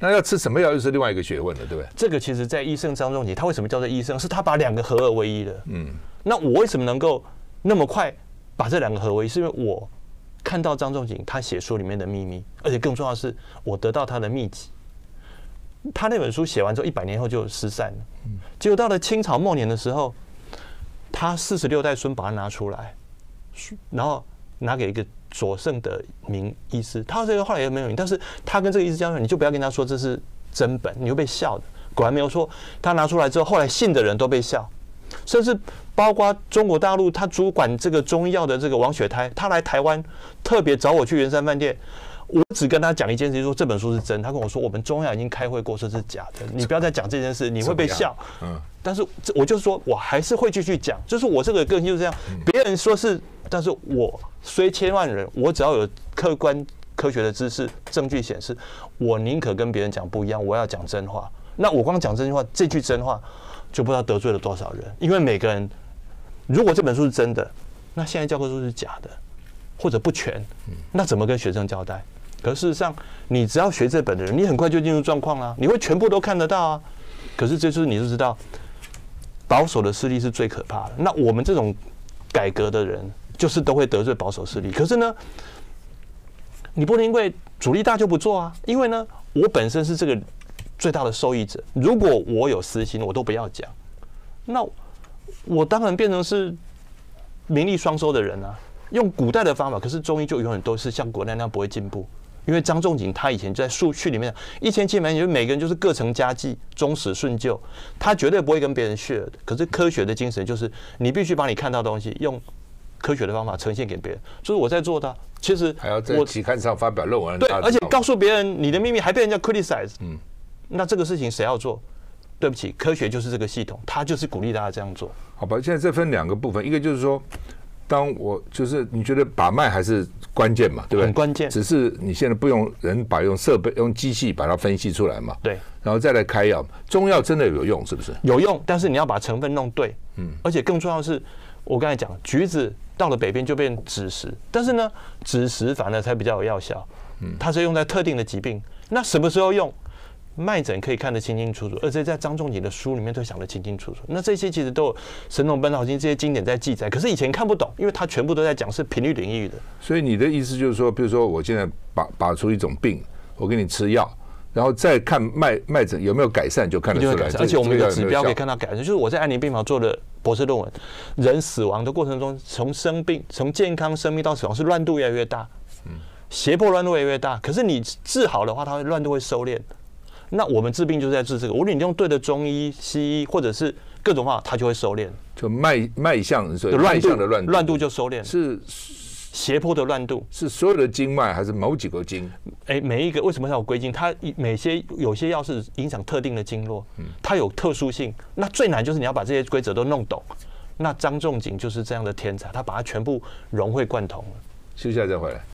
那要吃什么药又是另外一个学问了，对不对？ 这个其实在医圣张仲景，他为什么叫做医圣？是他把2个合而为一的。那我为什么能够那么快把这2个合为一？是因为我看到张仲景他写书里面的秘密，而且更重要的是，我得到他的秘籍。他那本书写完之后，100年后就失散了。结果到了清朝末年的时候，他46代孙把它拿出来，然后拿给一个左圣的名医师。他这个后来也没有名，但是他跟这个医师交流，你就不要跟他说这是真本，你会被笑的。果然没有错，他拿出来之后，后来信的人都被笑，甚至包括中国大陆他主管这个中医药的这个王雪胎，他来台湾特别找我去圆山饭店。我只跟他讲一件事情，说这本书是真。他跟我说，我们中药已经开会过，说是假的。你不要再讲这件事，你会被笑。但是我就说，我还是会继续讲，就是我这个个性就是这样。别人说是，但是我虽千万人，我只要有客观科学的知识、证据显示，我宁可跟别人讲不一样，我要讲真话。那我光讲真话，这句真话就不知道得罪了多少人。因为每个人，如果这本书是真的，那现在教科书是假的，或者不全，那怎么跟学生交代？可事实上，你只要学这本的人，你很快就进入状况啦，你会全部都看得到啊。可是这就是你就知道，保守的势力是最可怕的。那我们这种改革的人，就是都会得罪保守势力。可是呢，你不能因为主力大就不做啊。因为呢，我本身是这个最大的受益者。如果我有私心，我都不要讲。那我当然变成是名利双收的人啊。用古代的方法，可是中医就永远都是像国内那样不会进步。因为张仲景他以前就在序里面1700年，就每个人就是各成家计，忠实顺旧，他绝对不会跟别人 share 的。可是科学的精神就是你必须把你看到的东西用科学的方法呈现给别人，这是我在做的。其实还要在期刊上发表论文， 对，而且告诉别人你的秘密，还被人家 criticize。那这个事情谁要做？对不起，科学就是这个系统，它就是鼓励大家这样做。 好吧，现在这分2个部分，一个就是说，当我就是你觉得把脉还是关键嘛，对不对？ 很关键。 只是你现在不用人把用设备、用机器把它分析出来嘛。 对。 然后再来开药，中药真的有用是不是？ 有用，但是你要把成分弄对。而且更重要的是，我刚才讲，橘子到了北边就变枳实，但是呢，枳实反而才比较有药效。它是用在特定的疾病。那什么时候用？脉诊可以看得清清楚楚，而且在张仲景的书里面都想得清清楚楚。那这些其实都有《神农本草经》这些经典在记载，可是以前看不懂，因为它全部都在讲是频率领域的。 所以你的意思就是说，比如说我现在把出一种病，我给你吃药，然后再看脉诊有没有改善，就看得出来。 而且我们有个指标可以看到改善，就是我在安宁病房做的博士论文，人死亡的过程中，从健康生命到死亡是乱度越来越大，胁迫乱度越来越大。可是你治好的话，它乱度会收敛。那我们治病就是在治这个，无论你用对的中医、西医，或者是各种方法，它就会收敛。 就脉象，所以脉象的乱度就收敛， 是斜坡的乱度， 是所有的经脉还是某几个经？ 每一个为什么要有归经？它有些药是影响特定的经络，它有特殊性。那最难就是你要把这些规则都弄懂。那张仲景就是这样的天才，他把它全部融会贯通了。 休息一下再回来。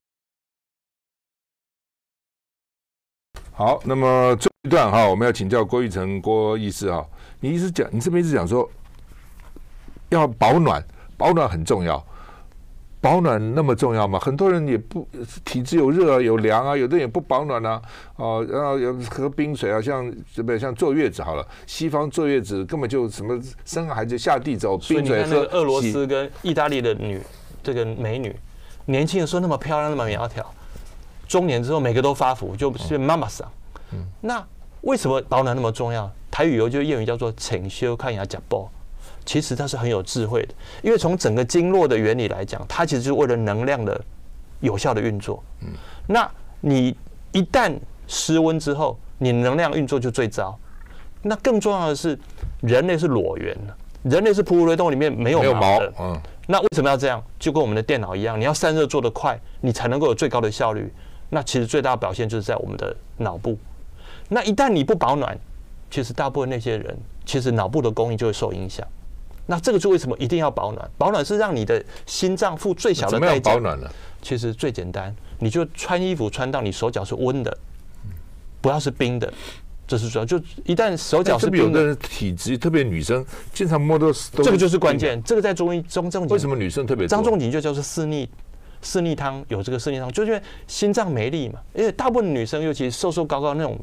好，那么这一段哈，我们要请教郭玉成郭医师哈。你这边一直讲说要保暖，保暖很重要。保暖那么重要吗？很多人也不体质有热啊，有凉啊，有的人也不保暖啊。然后有喝冰水啊，像坐月子好了，西方坐月子根本就什么生孩子下地走冰水喝。 所以你看那个俄罗斯跟意大利的这个美女，年轻的时候那么漂亮，那么苗条。中年之后每个都发福，就是妈妈桑。那为什么保暖那么重要？台语有句谚语叫做"请修看牙假爆"，其实它是很有智慧的。因为从整个经络的原理来讲，它其实就是为了能量的有效的运作。那你一旦失温之后，你能量运作就最糟。那更重要的是，人类是裸猿，人类是哺乳类动物里面没有毛的。那为什么要这样？就跟我们的电脑一样，你要散热做得快，你才能够有最高的效率。那其实最大的表现就是在我们的脑部。那一旦你不保暖，其实大部分那些人，其实脑部的供应就会受影响。那这个就为什么一定要保暖？保暖是让你的心脏付最小的代价。 怎么样保暖呢？ 其实最简单，你就穿衣服穿到你手脚是温的，不要是冰的。这是主要，就一旦手脚是冰的， 有的人体质，特别女生，经常摸到这个就是关键。这个在中医中正经， 为什么女生特别多？ 张仲景就叫做四逆汤，有这个四逆汤，就是因为心脏没力嘛。因为大部分女生，尤其瘦瘦高高那种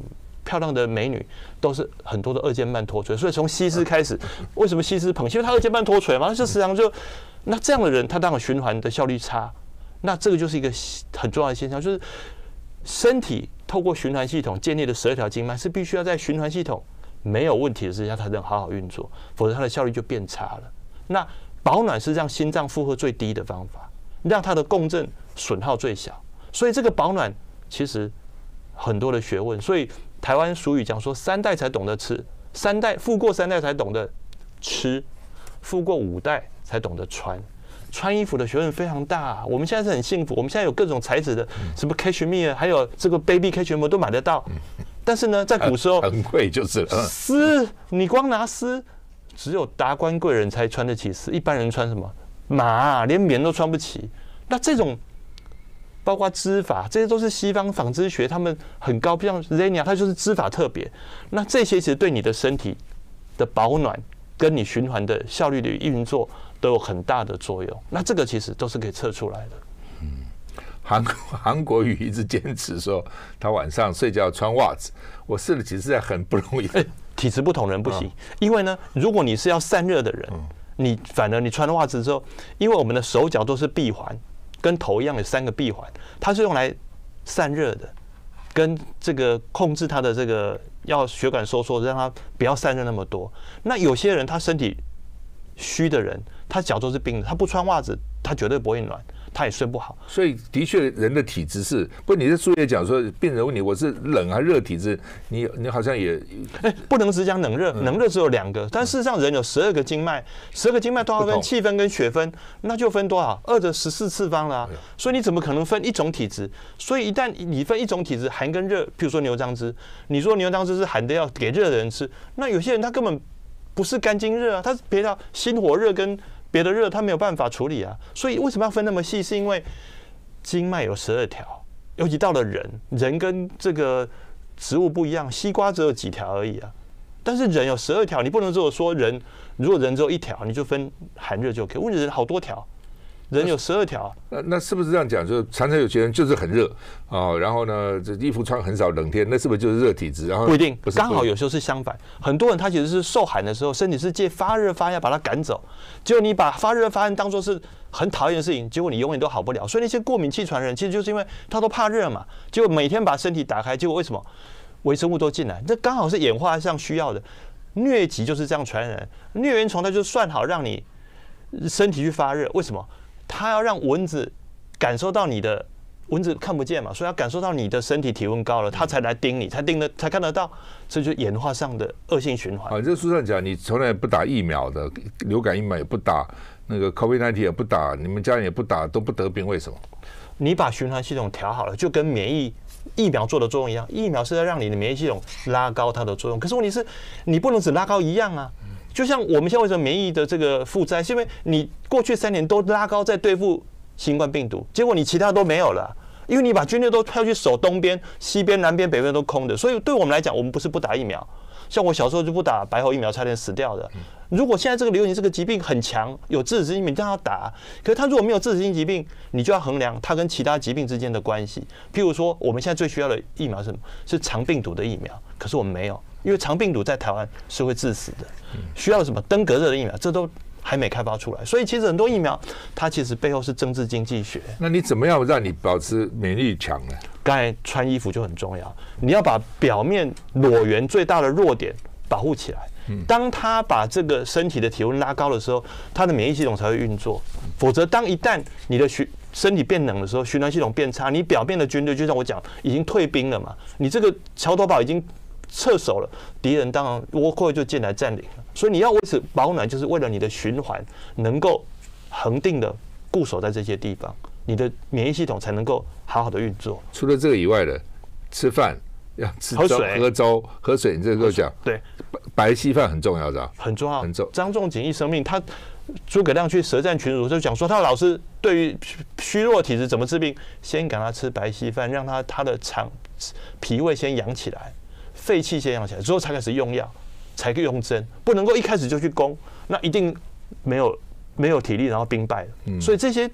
漂亮的美女都是很多的二尖瓣脱垂，所以从西施开始，为什么西施捧戏？因为她二尖瓣脱垂嘛，就时常就那这样的人，他当然循环的效率差，那这个就是一个很重要的现象，就是身体透过循环系统建立的12条经脉是必须要在循环系统没有问题的之下才能好好运作，否则它的效率就变差了。那保暖是让心脏负荷最低的方法，让它的共振损耗最小。所以这个保暖其实很多的学问，所以台湾俗语讲说3代才懂得吃，富过3代才懂得吃，富过5代才懂得穿。穿衣服的学问非常大啊，我们现在是很幸福，我们现在有各种材质的，什么 cashmere， 还有这个 baby cashmere 都买得到。但是呢，在古时候很贵就是了。 丝，你光拿丝，只有达官贵人才穿得起丝，一般人穿什么麻，连棉都穿不起。那这种包括织法，这些都是西方纺织学，他们很高，像 Zenia， 它就是织法特别。那这些其实对你的身体的保暖跟你循环的效率的运作都有很大的作用。那这个其实都是可以测出来的。 韩国瑜一直坚持说他晚上睡觉穿袜子，我试了几次，很不容易。 体质不同人不行，因为呢，如果你是要散热的人，你反而你穿了袜子之后，因为我们的手脚都是闭环，跟头一样有3个闭环，它是用来散热的，跟这个控制它的这个要血管收缩，让它不要散热那么多。那有些人他身体虚的人，他脚都是冰的，他不穿袜子，他绝对不会暖，他也睡不好。 所以的确，人的体质是不？你在书也讲说，病人问你我是冷还热体质，你好像也不能只讲冷热，冷热只有2个，但事实上人有12个经脉，12个经脉都要分气分跟血分，那就分多少？2的14次方啦。所以你怎么可能分一种体质？所以一旦你分一种体质，寒跟热，譬如说牛樟芝，你说牛樟芝是寒的要给热的人吃，那有些人他根本不是肝经热啊，他是别的心火热跟别的热，他没有办法处理啊。所以为什么要分那么细？是因为经脉有12条，尤其到了人跟这个植物不一样，西瓜只有几条而已啊。但是人有12条，你不能只有说人，如果人只有1条，你就分寒热就可以。问题人好多条。人有12条， 那是不是这样讲？就是常常有些人就是很热然后呢，这衣服穿很少，冷天，那是不是就是热体质？然后不一定，刚好有时候是相反。很多人他其实是受寒的时候，身体是借发热发炎把它赶走，结果你把发热发炎当作是很讨厌的事情，结果你永远都好不了。所以那些过敏气喘的人，其实就是因为他都怕热嘛，结果每天把身体打开，结果为什么微生物都进来？这刚好是演化上需要的。疟疾就是这样传染，疟原虫它就算好让你身体去发热，为什么？它要让蚊子感受到你的，蚊子看不见嘛，所以要感受到你的身体体温高了，它才来叮你，才看得到，这就演化上的恶性循环。 这书上讲，你从来不打疫苗的，流感疫苗也不打，那个 COVID-19 也不打，你们家人也不打，都不得病，为什么？ 你把循环系统调好了，就跟疫苗做的作用一样，疫苗是要让你的免疫系统拉高它的作用，可是问题是，你不能只拉高一样啊。就像我们现在为什么免疫的这个负债，是因为你过去3年都拉高在对付新冠病毒，结果你其他都没有了，因为你把军队都派去守东边、西边、南边、北边都空的，所以对我们来讲，我们不是不打疫苗。像我小时候就不打白喉疫苗，差点死掉的。如果现在这个流行这个疾病很强，有致死性，你一定要打。可是它如果没有致死性疾病，你就要衡量它跟其他疾病之间的关系。譬如说，我们现在最需要的疫苗是什么？是肠病毒的疫苗，可是我们没有。因为肠病毒在台湾是会致死的，需要什么登革热的疫苗，这都还没开发出来。所以其实很多疫苗，它其实背后是政治经济学。 那你怎么样让你保持免疫力强呢？ 刚才穿衣服就很重要，你要把表面裸源最大的弱点保护起来。当他把这个身体的体温拉高的时候，他的免疫系统才会运作。否则，一旦你的身体变冷的时候，循环系统变差，你表面的军队就像我讲，已经退兵了嘛，你这个桥头堡已经撤守了，敌人当然倭寇就进来占领了。所以你要维持保暖，就是为了你的循环能够恒定的固守在这些地方，你的免疫系统才能够好好的运作。 除了这个以外的，吃饭要吃粥、喝粥、喝水，你这个都讲。 对， 白稀饭很重要，是吧？ 很重要。张仲景一生命，诸葛亮去舌战群儒就讲说，他老师对于虚弱体质怎么治病，先给他吃白稀饭，让他的脾胃先养起来。肺气先养起来之后，才开始用药，才可以用针，不能够一开始就去攻，那一定没有体力，然后兵败了。所以这些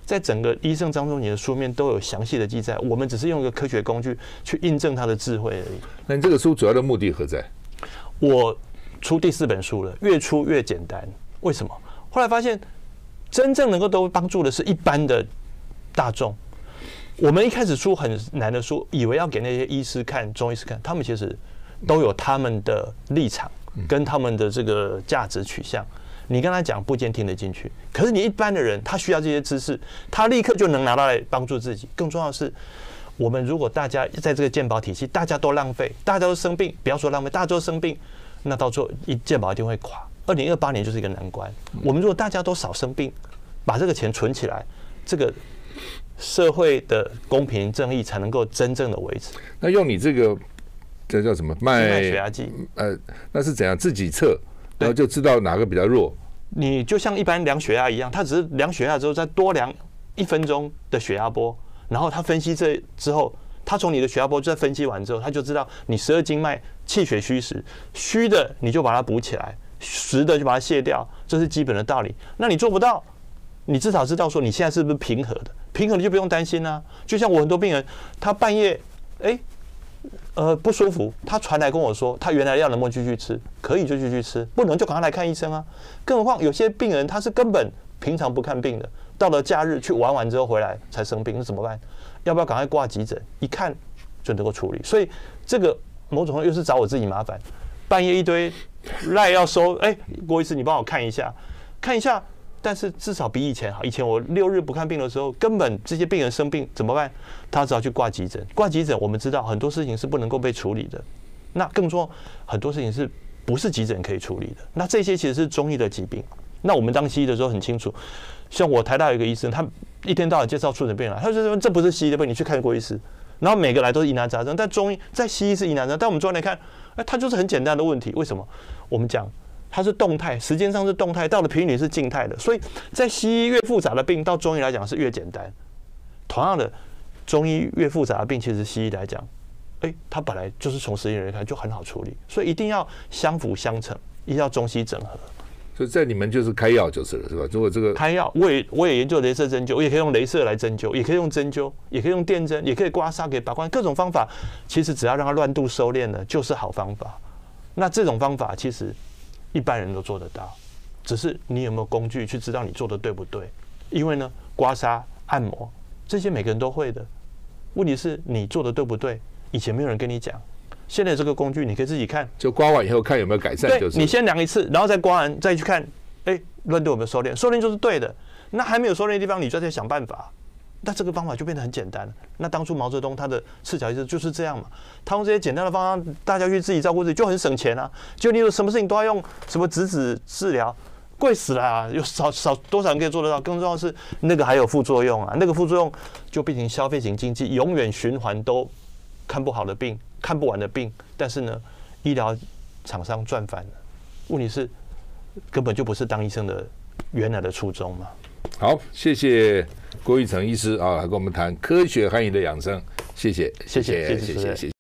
在整个医圣张忠勤的书面都有详细的记载，我们只是用一个科学工具去印证他的智慧而已。 那你这个书主要的目的何在？ 我出第4本书了，越出越简单。为什么？后来发现，真正能够都帮助的是一般的大众。我们一开始出很难的书，以为要给那些医师看、中医师看，他们其实都有他们的立场跟他们的这个价值取向。你跟他讲不一定听得进去，可是你一般的人，他需要这些知识，他立刻就能拿到来帮助自己。更重要的是，我们如果大家在这个健保体系，大家都浪费，大家都生病，不要说浪费，大家都生病，那到最后健保一定会垮。2028年就是一个难关。我们如果大家都少生病，把这个钱存起来，这个社会的公平正义才能够真正的维持。 那用你这个这叫什么卖血压计？ 那是怎样自己测？然后就知道哪个比较弱。 你就像一般量血压一样，他只是量血压之后再多量1分钟的血压波，然后他分析这之后，他从你的血压波再分析完之后，他就知道你12经脉气血虚实，虚的你就把它补起来，实的就把它卸掉，这是基本的道理。那你做不到，你至少知道说你现在是不是平和的，平和的就不用担心啊。就像我很多病人，他半夜不舒服，他传来跟我说，他原来药能不能继续吃？可以就继续吃，不能就赶快来看医生啊。更何况有些病人他是根本平常不看病的，到了假日去玩完之后回来才生病，那怎么办？要不要赶快挂急诊？一看就能够处理。所以这个某种程度又是找我自己麻烦，半夜一堆赖要收，郭医师你帮我看一下，看一下。但是至少比以前好。以前我6日不看病的时候，根本这些病人生病怎么办？他只好去挂急诊。挂急诊，我们知道很多事情是不能够被处理的。那更重要，很多事情是不是急诊可以处理的？那这些其实是中医的疾病。那我们当西医的时候很清楚，像我台大有一个医生，他一天到晚介绍出诊病人来，他就说这不是西医的病，你去看郭医师。然后每个来都是疑难杂症，但中医在西医是疑难杂症，但我们中医来看，它就是很简单的问题。为什么？我们讲。它是动态，时间上是动态，到了频率是静态的，所以在西医越复杂的病，到中医来讲是越简单。同样的，中医越复杂的病，其实西医来讲，它本来就是从时间来看就很好处理，所以一定要相辅相成，一定要中西整合。 所以在你们就是开药就是了，是吧？如果这个开药，我也研究雷射针灸，我也可以用雷射来针灸，也可以用针灸，也可以用电针，也可以刮痧，可以拔罐，各种方法，其实只要让它乱度收敛了，就是好方法。那这种方法其实一般人都做得到，只是你有没有工具去知道你做的对不对？因为呢，刮痧、按摩这些每个人都会的，问题是你做的对不对？以前没有人跟你讲，现在这个工具你可以自己看， 就刮完以后看有没有改善，就是你先量一次，然后再刮完再去看，乱度有没有收敛？收敛就是对的，那还没有收敛的地方，你就在想办法。那这个方法就变得很简单了。那当初毛泽东他的赤脚医治就是这样嘛，他用这些简单的方法，大家去自己照顾自己，就很省钱啊。就你有什么事情都要用什么质子治疗，贵死了啊！有少多少人可以做得到？更重要的是那个还有副作用啊，那个副作用就变成消费型经济，永远循环都看不好的病，看不完的病。但是呢，医疗厂商赚翻了。问题是根本就不是当医生的原来的初衷嘛。 好，谢谢郭玉成医师啊，来跟我们谈科学含义的养生，谢谢。